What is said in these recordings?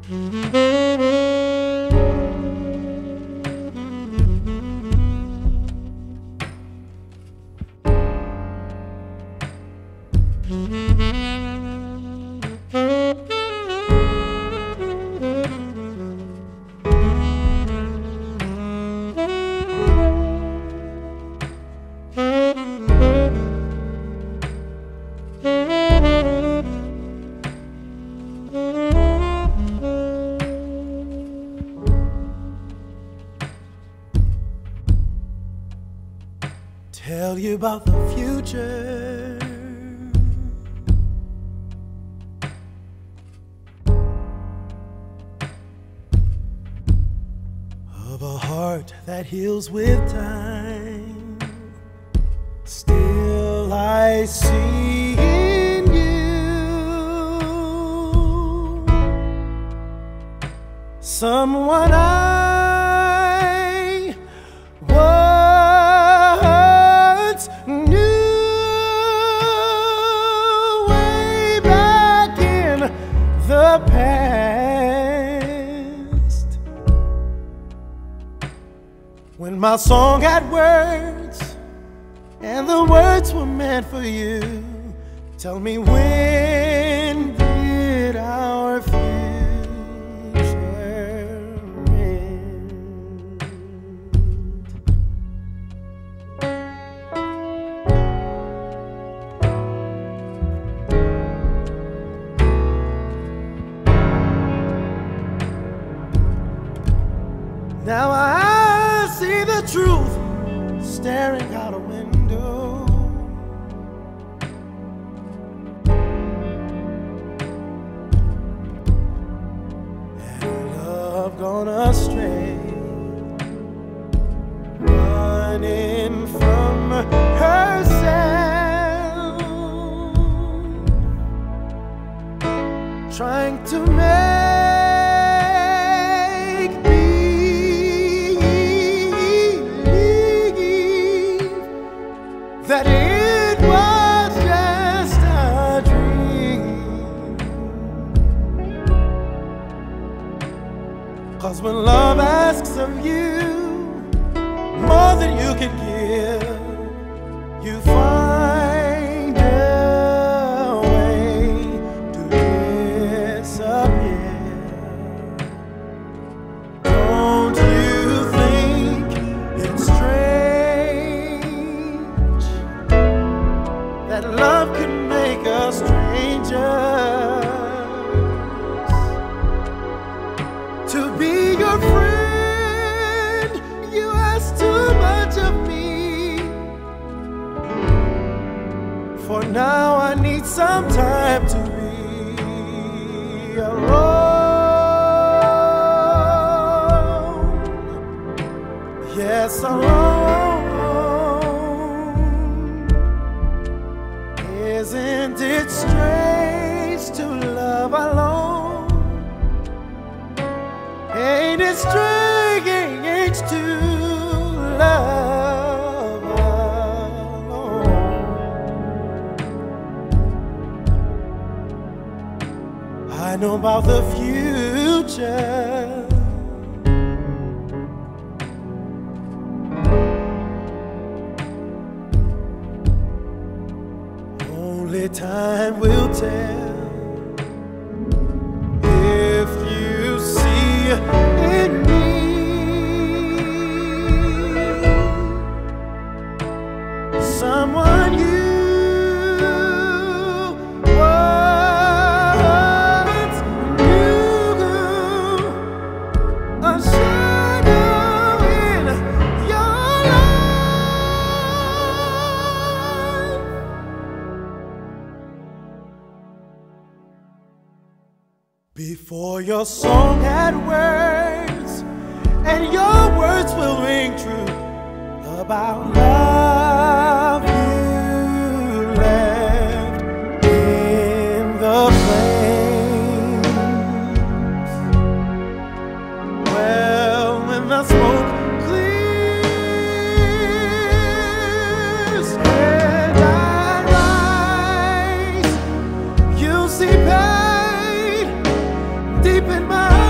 Tell you about the future, of a heart that heals with time. Still I see in you someone I once knew way back in the past, when my song had words and the words were meant for you. Tell me, when did our future end? Now I see the truth staring out a window, and love gone astray, running from herself, trying to make that it was just a dream. 'Cause when love asks of you more than you can give, you find a way to disappear. Don't you think it's strange that love can make us strangers? To be your friend, you ask too much of me. For now I need some time to be alone. Yes, alone. Isn't it strange to love alone? Ain't it strange to love alone? I know about the future, only time will tell. If you see in me someone you once knew, a shadow in your life. Before your song had words, and your words will ring true about love you left in the flames. Well, when the smoke clears and I rise, you'll see pain deep in my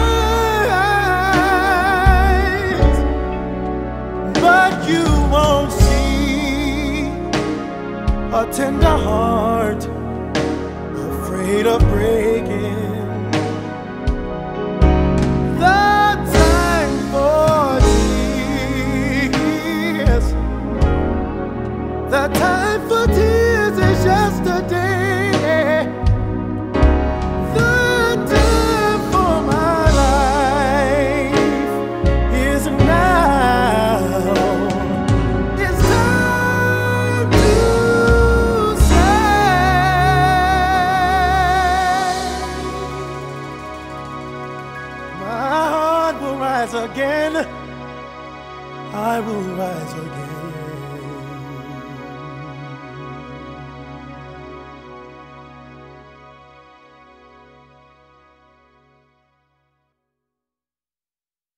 a tender heart, afraid of breaking. The time for tears, the time for tears is yesterday. The time for my life is now. It's time to say, my heart will rise again. I will rise again.